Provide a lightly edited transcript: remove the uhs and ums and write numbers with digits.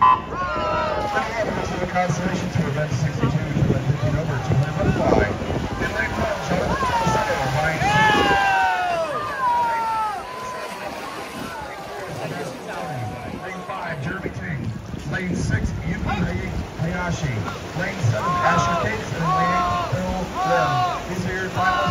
To the Constellation to event 62 to event 15 over 200 butterfly. In lane 12, Jonathan Calcetto, line 6. Lane 5, Jeremy Ting. Lane 6, Yuki Hayashi. Lane 7, Asher Cates. And lane 8, Phil Lim. These are your final